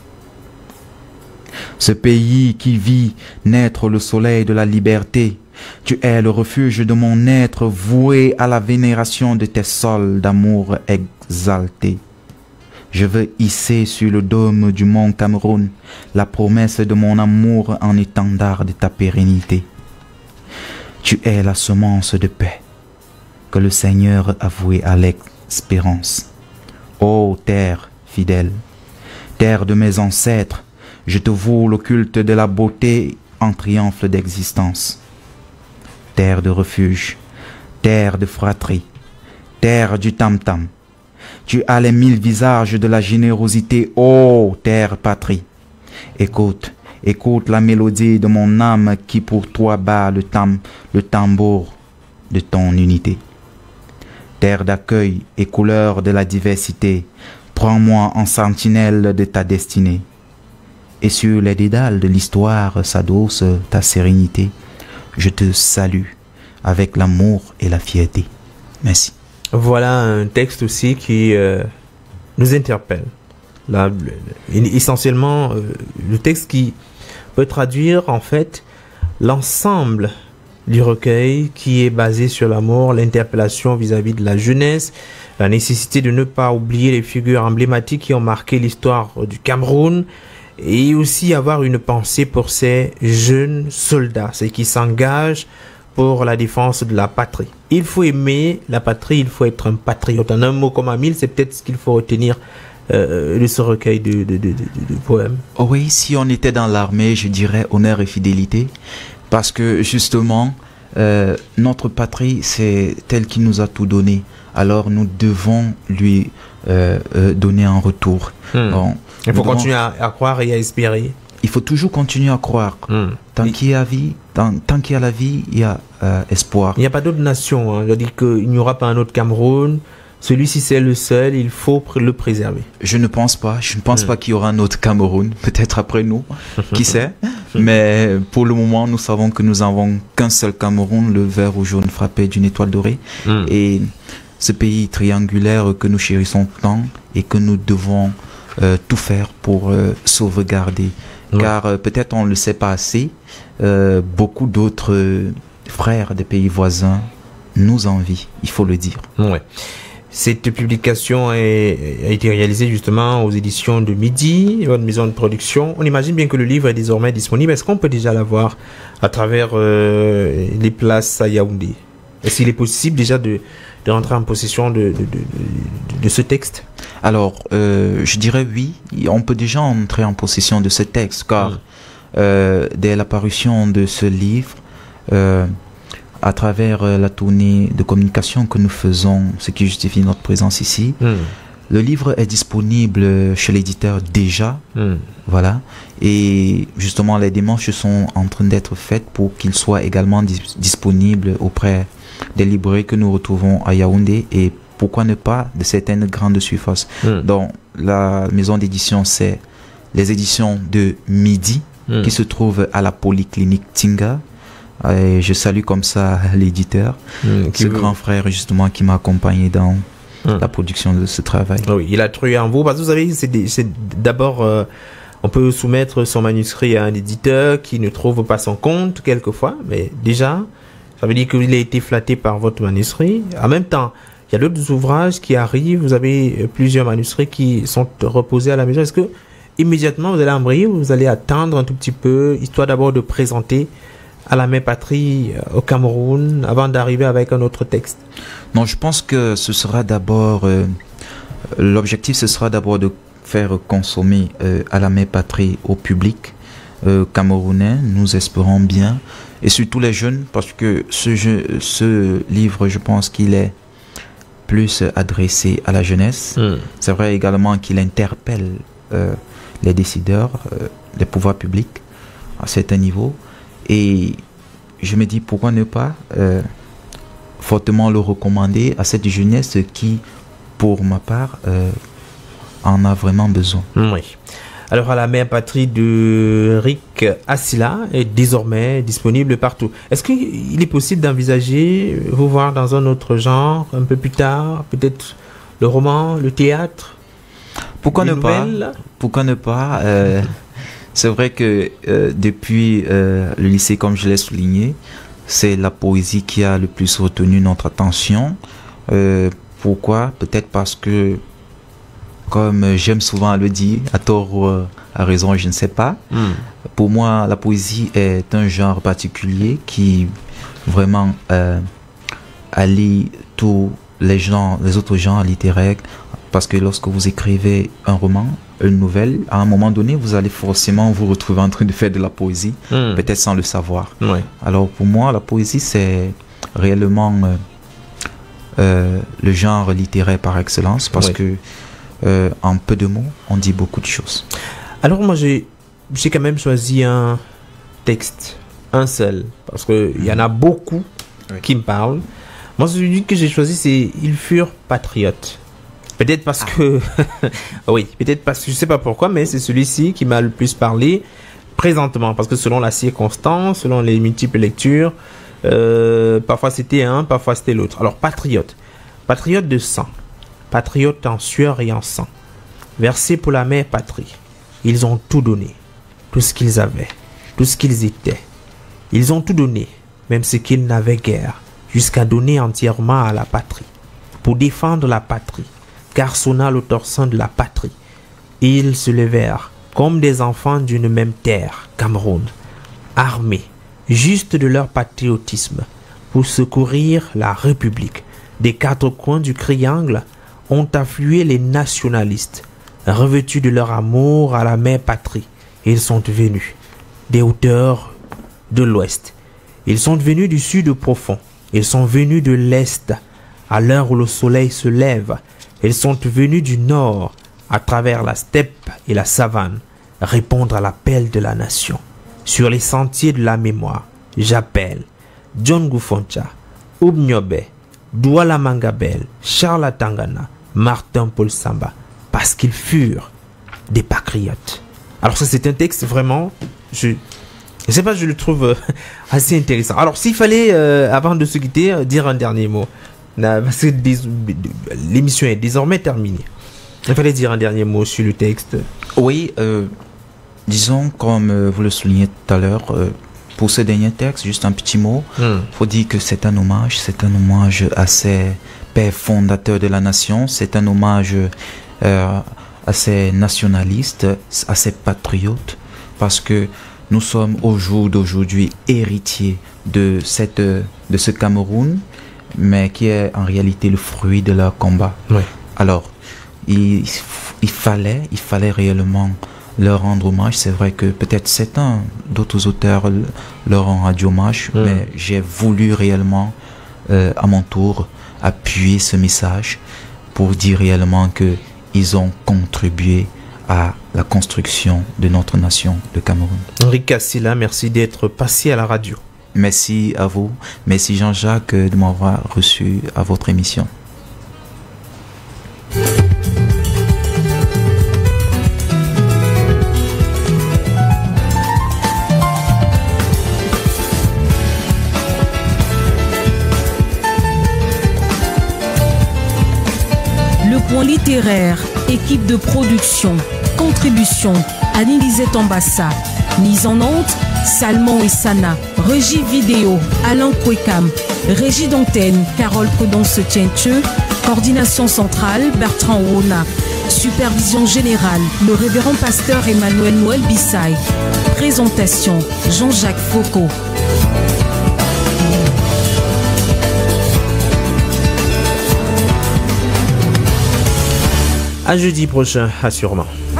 Ce pays qui vit naître le soleil de la liberté, tu es le refuge de mon être voué à la vénération de tes sols d'amour exaltés. Je veux hisser sur le dôme du mont Cameroun la promesse de mon amour en étendard de ta pérennité. Tu es la semence de paix que le Seigneur a vouée à l'espérance. Ô terre fidèle, terre de mes ancêtres, je te voue le culte de la beauté en triomphe d'existence. Terre de refuge, terre de fratrie, terre du tam-tam, tu as les mille visages de la générosité, ô terre patrie. Écoute, écoute la mélodie de mon âme qui pour toi bat le, tam, le tambour de ton unité. Terre d'accueil et couleur de la diversité, Prends-moi en sentinelle de ta destinée. Et sur les dédales de l'histoire s'adosse ta sérénité. Je te salue avec l'amour et la fierté. Merci. Voilà un texte aussi qui euh, nous interpelle. Là, essentiellement, euh, le texte qui peut traduire en fait l'ensemble du recueil qui est basé sur l'amour, l'interpellation vis-à-vis de la jeunesse, la nécessité de ne pas oublier les figures emblématiques qui ont marqué l'histoire du Cameroun et aussi avoir une pensée pour ces jeunes soldats, ceux qui s'engagent pour la défense de la patrie. Il faut aimer la patrie, il faut être un patriote. En un mot comme Amil, c'est peut-être ce qu'il faut retenir euh, de ce recueil de, de, de, de, de poèmes. Oh oui, si on était dans l'armée, je dirais honneur et fidélité, parce que justement, euh, notre patrie, c'est elle qui nous a tout donné. Alors nous devons lui euh, euh, donner un retour. Hmm. Bon, il faut devons... continuer à, à croire et à espérer. Il faut toujours continuer à croire. Hmm. Tant oui. qu'il y a vie, tant, tant qu'il y a la vie, il y a euh, espoir. Il n'y a pas d'autre nation. Hein. Je dis qu'il n'y aura pas un autre Cameroun. Celui-ci, c'est le seul. Il faut le préserver. Je ne pense pas. Je ne pense hmm. pas qu'il y aura un autre Cameroun. Peut-être après nous. Qui sait? Mais pour le moment, nous savons que nous n'avons qu'un seul Cameroun, le vert ou jaune frappé d'une étoile dorée. Hmm. Et ce pays triangulaire que nous chérissons tant et que nous devons euh, tout faire pour euh, sauvegarder. Ouais. Car euh, peut-être on ne le sait pas assez, euh, beaucoup d'autres euh, frères des pays voisins nous envient, il faut le dire. Ouais. Cette publication est, a été réalisée justement aux éditions de Midi, votre maison de production. On imagine bien que le livre est désormais disponible. Est-ce qu'on peut déjà l'avoir à travers euh, les places à Yaoundé? Est-ce qu'il est possible déjà de, de rentrer en possession de, de, de, de, de ce texte? Alors, euh, je dirais oui, on peut déjà entrer en possession de ce texte, car mmh. euh, dès l'apparition de ce livre, euh, à travers euh, la tournée de communication que nous faisons, ce qui justifie notre présence ici, mmh. le livre est disponible chez l'éditeur déjà, mmh. voilà, et justement les démarches sont en train d'être faites pour qu'il soit également dis disponible auprès des librairies que nous retrouvons à Yaoundé et pourquoi ne pas de certaines grandes surfaces. Mmh. Donc la maison d'édition, c'est les éditions de Midi mmh. qui se trouvent à la polyclinique Tinga. Et je salue comme ça l'éditeur, mmh, ce veut... grand frère justement qui m'a accompagné dans mmh. la production de ce travail. Oui, il a cru en vous parce que vous savez, c'est d'abord euh, on peut soumettre son manuscrit à un éditeur qui ne trouve pas son compte quelquefois, mais déjà ça veut dire qu'il a été flatté par votre manuscrit. En même temps, il y a d'autres ouvrages qui arrivent. Vous avez plusieurs manuscrits qui sont reposés à la maison. Est-ce que immédiatement vous allez embrayer ou vous allez attendre un tout petit peu, histoire d'abord de présenter à la mère patrie au Cameroun avant d'arriver avec un autre texte? Non, je pense que ce sera d'abord euh, l'objectif, ce sera d'abord de faire consommer euh, à la mère patrie au public euh, camerounais. Nous espérons bien, et surtout les jeunes, parce que ce, jeu, ce livre, je pense qu'il est plus adressé à la jeunesse. Mm. C'est vrai également qu'il interpelle euh, les décideurs, euh, les pouvoirs publics à certains niveaux. Et je me dis pourquoi ne pas euh, fortement le recommander à cette jeunesse qui, pour ma part, euh, en a vraiment besoin. Oui. Alors, à la mère patrie de Rick Assila est désormais disponible partout. Est-ce qu'il est possible d'envisager vous voir dans un autre genre un peu plus tard, peut-être le roman, le théâtre? Pourquoi ne pas? Pourquoi ne pas euh, C'est vrai que euh, depuis euh, le lycée, comme je l'ai souligné, c'est la poésie qui a le plus retenu notre attention. Euh, pourquoi? Peut-être parce que, comme j'aime souvent le dire, à tort ou à raison, je ne sais pas. Mm. Pour moi, la poésie est un genre particulier qui vraiment euh, allie tous les genres, les autres genres littéraires. Parce que lorsque vous écrivez un roman, une nouvelle, à un moment donné, vous allez forcément vous retrouver en train de faire de la poésie, mm. peut-être sans le savoir. Ouais. Alors pour moi, la poésie, c'est réellement euh, euh, le genre littéraire par excellence, parce ouais. que euh, en peu de mots, on dit beaucoup de choses. Alors moi, j'ai j'ai quand même choisi un texte, un seul, parce qu'il mm. y en a beaucoup oui. qui me parlent. Moi, celui que j'ai choisi, c'est « Ils furent patriotes ». Peut-être parce ah. que... oui, peut-être parce que je ne sais pas pourquoi, mais c'est celui-ci qui m'a le plus parlé présentement. Parce que selon la circonstance, selon les multiples lectures, euh, parfois c'était un, parfois c'était l'autre. Alors, patriote. Patriote de sang. Patriote en sueur et en sang. Versés pour la mère patrie. Ils ont tout donné. Tout ce qu'ils avaient. Tout ce qu'ils étaient. Ils ont tout donné. Même ce qu'ils n'avaient guère. Jusqu'à donner entièrement à la patrie. Pour défendre la patrie. Car sonna le torsin de la patrie. Ils se levèrent comme des enfants d'une même terre, Cameroun. Armés. Juste de leur patriotisme. Pour secourir la République. Des quatre coins du triangle ont afflué les nationalistes. Revêtus de leur amour à la mère patrie, ils sont venus des hauteurs de l'ouest. Ils sont venus du sud profond. Ils sont venus de l'est à l'heure où le soleil se lève. Ils sont venus du nord à travers la steppe et la savane répondre à l'appel de la nation. Sur les sentiers de la mémoire, j'appelle John Gufoncha, Oubnyobe, Douala Mangabel, Charles Tangana, Martin Paul Samba, parce qu'ils furent des patriotes. Alors ça, c'est un texte vraiment, je ne sais pas, je le trouve euh, assez intéressant. Alors s'il fallait, euh, avant de se quitter, euh, dire un dernier mot, euh, parce que l'émission est désormais terminée. Il fallait dire un dernier mot sur le texte. Oui, euh, disons, comme euh, vous le soulignez tout à l'heure, euh, pour ce dernier texte, juste un petit mot, il hmm. faut dire que c'est un hommage, c'est un hommage à ces pères fondateurs de la nation, c'est un hommage euh, à ces nationalistes, à ces patriotes, parce que nous sommes au jour d'aujourd'hui héritiers de, cette, de ce Cameroun, mais qui est en réalité le fruit de leur combat. Oui. Alors, il, il, fallait, il fallait réellement leur rendre hommage. C'est vrai que peut-être certains d'autres auteurs leur ont rendu hommage, mmh. mais j'ai voulu réellement, euh, à mon tour, appuyer ce message pour dire réellement que ils ont contribué à la construction de notre nation, le Cameroun. Henri Kassila, merci d'être passé à la radio. Merci à vous. Merci Jean-Jacques de m'avoir reçu à votre émission. Point littéraire, équipe de production, contribution, Anne-Elisette Ambassa, mise en onde, Salmon et Sana, régie vidéo, Alain Kwekam, régie d'antenne, Carole Prudence-Tiencheux, coordination centrale, Bertrand Wona, supervision générale, le révérend pasteur Emmanuel Noël Bissaï, présentation, Jean-Jacques Foucault. À jeudi prochain, assurément.